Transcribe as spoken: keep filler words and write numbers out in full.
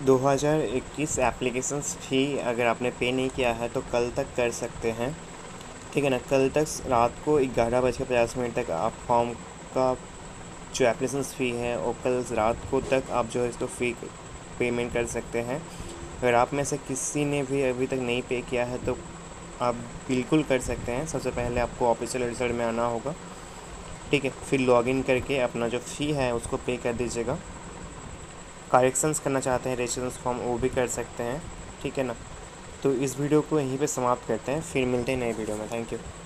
दो हज़ार इक्कीस एप्लीकेशंस फ़ी अगर आपने पे नहीं किया है तो कल तक कर सकते हैं, ठीक है ना। कल तक रात को ग्यारह बज के पचास मिनट तक आप फॉर्म का जो एप्लीकेशंस फ़ी है वो कल रात को तक आप जो है इसको फ़ी पेमेंट कर सकते हैं। अगर आप में से किसी ने भी अभी तक नहीं पे किया है तो आप बिल्कुल कर सकते हैं। सबसे पहले आपको ऑफिशियल वेबसाइट में आना होगा, ठीक है। फिर लॉगिन करके अपना जो फ़ी है उसको पे कर दीजिएगा। करेक्शंस करना चाहते हैं रजिस्ट्रेशन फॉर्म वो भी कर सकते हैं, ठीक है ना। तो इस वीडियो को यहीं पे समाप्त करते हैं, फिर मिलते हैं नए वीडियो में। Thank you.